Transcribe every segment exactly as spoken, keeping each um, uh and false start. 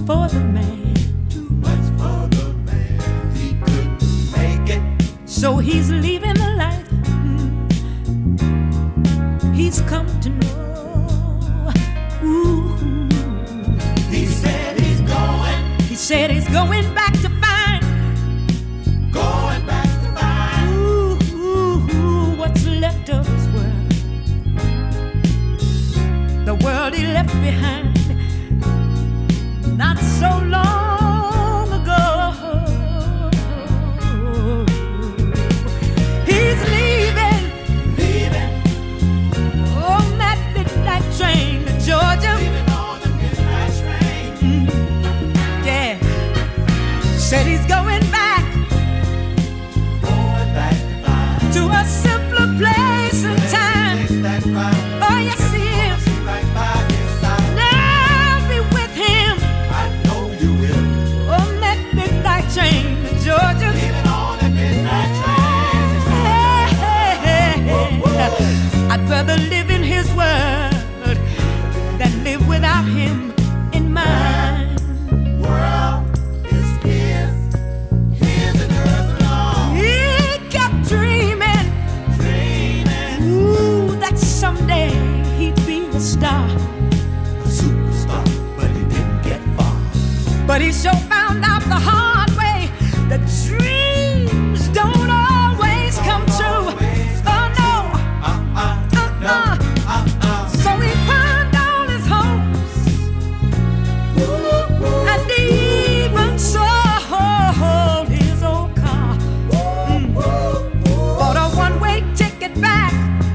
for the man. Too much for the man. He couldn't make it. So he's leaving the life he's come to know. Ooh. He said he's going. He said he's going back to find. Going back to find. Ooh, ooh, ooh, what's left of his world. The world he left behind not so long ago. He's leaving, Leaving. on that midnight train to Georgia. Leaving on the midnight train. Mm, yeah, said he's going back Going back to find. to a simpler place and time. Takes that ride. Oh yes he is. See right by his side. Now be with him I know you will. on that midnight train to Georgia. Leaving on the midnight train. Hey, hey, hey, hey. Whoa. I'd rather live in his world than live without him in mine. World is his. His and hers alone. He kept dreaming, Dreaming. ooh, that someday he'd be a star. A superstar, but he didn't get far. But he sure found out the hard way that dreams don't always come true. Oh no, Uh-uh. No. uh-uh. Uh-uh. So he pawned all his hopes and even sold his old car. Mm. Bought a one-way ticket back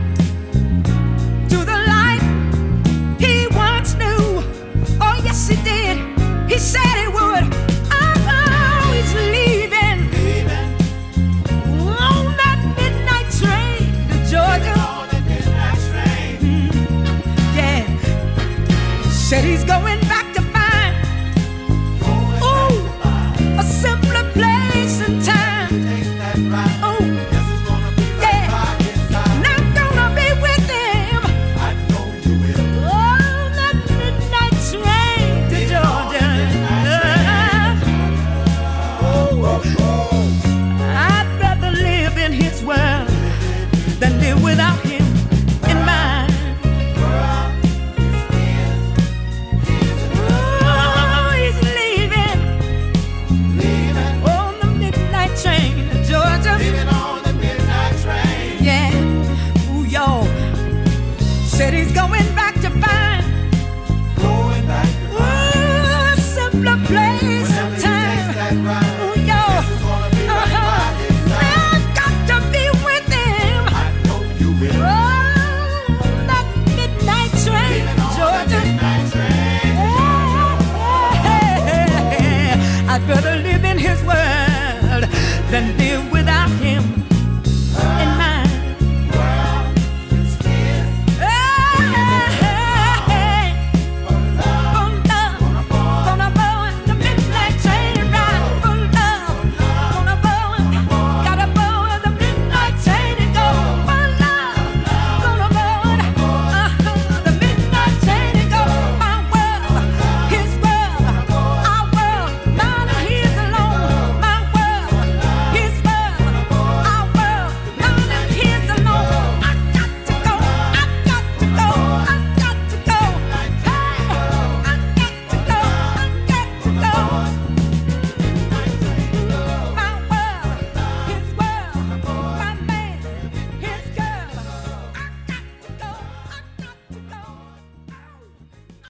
to the life he once knew. Oh yes he did. He said he would. Oh, he's leaving Leaving. on that midnight train to Georgia. On the midnight train. Yeah, said he's going back to find Going ooh, back to find. a simpler place and time. Takes that ride. Oh, Guess it's gonna be right yeah. by his side. And I'm gonna be with him I know you will. on that midnight train to Leaving on the Georgia. midnight I'd rather live in his world than live without him in mine. World is his. His and hers. Oh, he's leaving Leaving. on the midnight train to Georgia. Leaving on the midnight train. Yeah, ooh, y'all said he's going